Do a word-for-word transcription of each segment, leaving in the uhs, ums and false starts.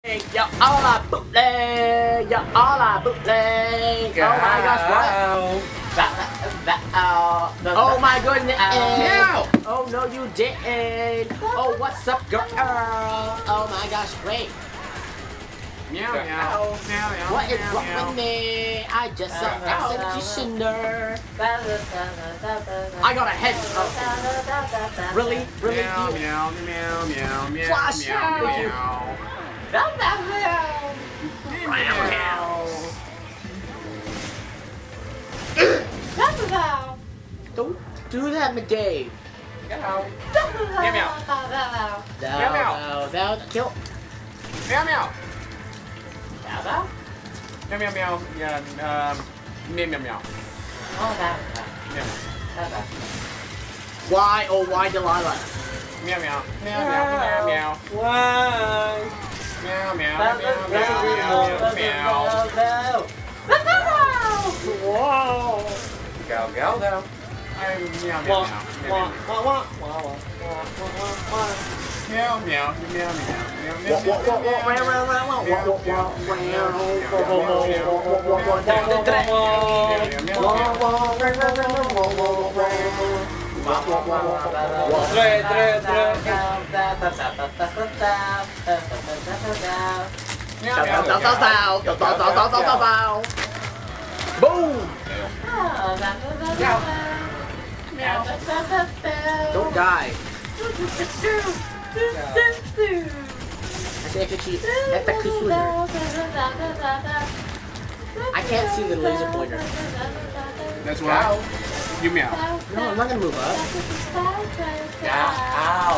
You're all a bootleg. You're all a bootleg. Oh my gosh, what? Oh my goodness. Meow. Oh no, you didn't. Oh, what's up, girl? Oh my gosh, great. Meow meow. Meow meow. What is wrong with me? I just saw executioner. I got a head. Oh. Really? Really? Meow meow meow meow meow. Flash meow out. meow. Don't do that, Midday. Meow meow. Meow meow. Thou, Meow, meow. thou, thou, kill. Meow meow. Thou, thou? Meow meow meow. Yeah. Um. Meow meow meow. Meow. Why, oh why Delilah? Meow meow. Meow meow meow meow. Why? Meow meow meow meow meow meow. Whoa. Go go go. I'm meow meow meow. Wah, wah, wah, wah, wah, wah. Meow meow meow meow meow Boom! Don't die. I can't see the laser pointer. That's why. You meow. No, I'm not gonna move up. Ow.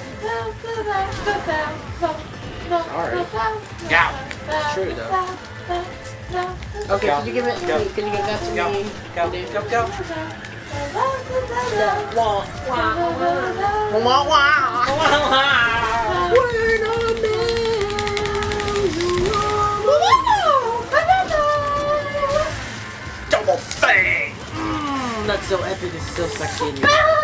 Sorry. Ow. It's true though. Okay, can you give it? Can you, can you give that to Go. me? Go. Go. Go. Wah, wah, wah, wah, wah. Double fang! Mm, that's so epic, it's so sexy in you.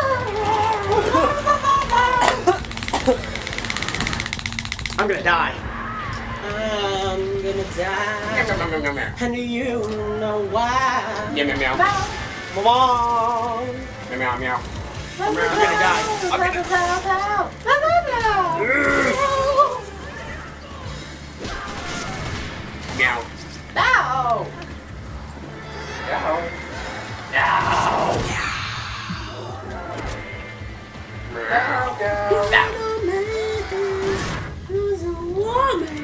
I'm gonna die. I'm gonna die. And do you know why? Meow meow meow. Mom! Meow meow meow. I'm gonna die. I'm gonna Meow. No! Meow. Who's a woman?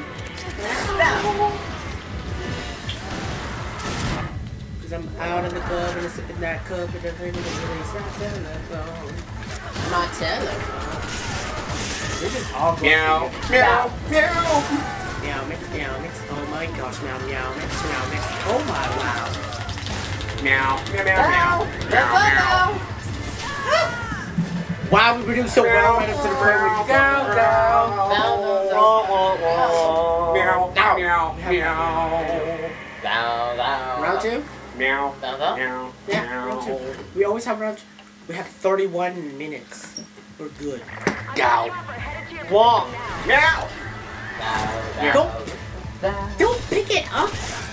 Cause I'm out in the club and I'm sipping that cup and I'm ringing the telephone. My telephone. This is all Meow. Meow. Meow. Meow mix, meow mix. Oh my gosh, meow meow mix, meow mix. Oh my wow. Meow. Meow meow meow. Meow meow. Wow, we were doing so well right up to the point where you Go go. Meow meow meow. Round two? Meow. Yeah, Meow. round two. We always have round two. We have thirty-one minutes. We're good. Go. Wall. Meow. Don't, don't pick it up.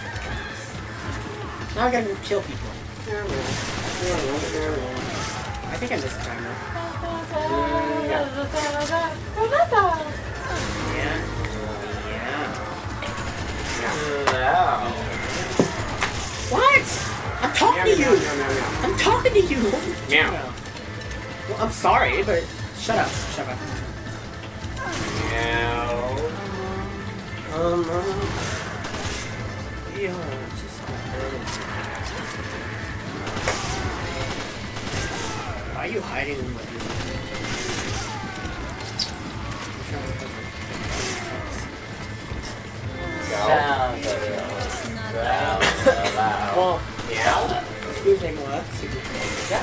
Now I gotta kill people. I think I missed the timer. Yeah. Yeah. What? I'm talking to you. I'm talking to you. Meow. Well, I'm sorry, but shut up. Shut up. Meow. Um. Yeah. Just. Why are you hiding in my room? Well, Meow. excuse me, what? Go.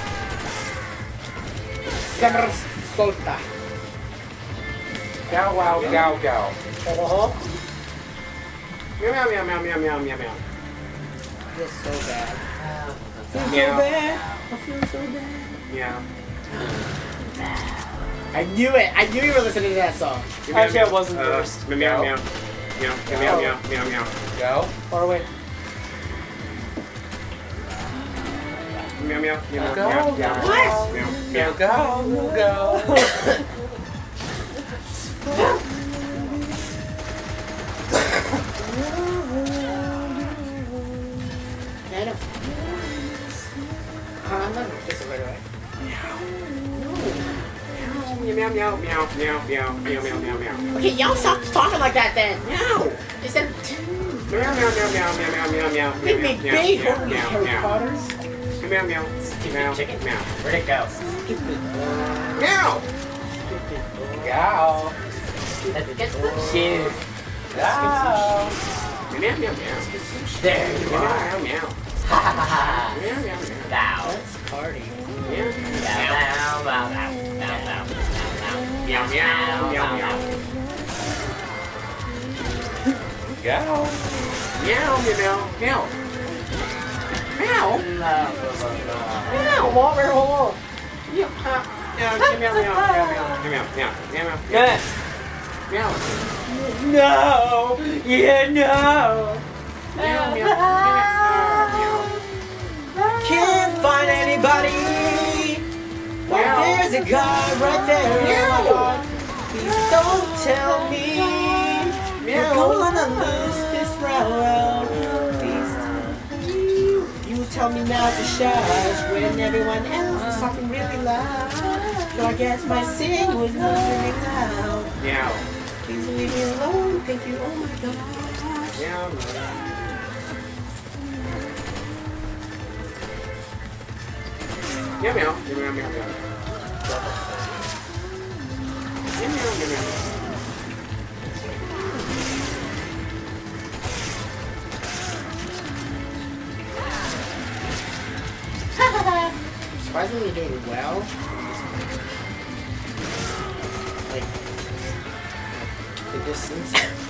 Summer solta. Go wow go go. Oh, Meow meow meow meow meow meow meow meow. I feel so bad. I feel so Meow. bad. I feel so bad. Meow. I knew it. I knew you were listening to that song. Actually, I wasn't Uh, first. Meow meow. Meow, meow, meow, meow, meow. Go. Far away. Meow, meow, meow, Go. meow, meow. What? Meow, Go, meow. go, go. I know. I'm not gonna kiss it right away. Meow, meow, meow, meow, meow, meow, meow, meow, meow, meow. Okay, y'all stop talking like that then. Meow. Is that Meow, meow, meow, meow, meow, meow, meow, meow, make me meow, big, meow, holy meow, Harry meow. Potters? Meow, meow, Stupid meow, chicken. meow. Where'd it go? Stupid boy. Meow. Stupid boy. Go. Let's get some shoes. Go. Meow, meow, meow. There you Meow, are. meow, meow. Ha ha ha. Meow, meow, meow. Now. Let's party. Meow, Now, now, now, now, now, meow, meow, meow, meow. Go. Meow, meow, meow, meow. Meow. Meow, Walter, hold on. Meow, uh, meow, meow, meow, meow, meow, meow, meow, meow, meow. Good. Meow. No. Yeah, no. Meow, meow, meow, meow. Can't find anybody. Well, Meow. there's a guy right there. Meow. Oh my God. Please don't tell me Meow. we're gonna lose this round. Please tell me. You tell me now to shush when everyone else is talking really loud. So I guess my sing was not really loud. Meow. Please leave me alone. Thank you. Oh my gosh. Meow, meow. Meow, meow, meow, meow, meow. Meow, meow, meow, meow. Surprisingly doing well. Like, the distance.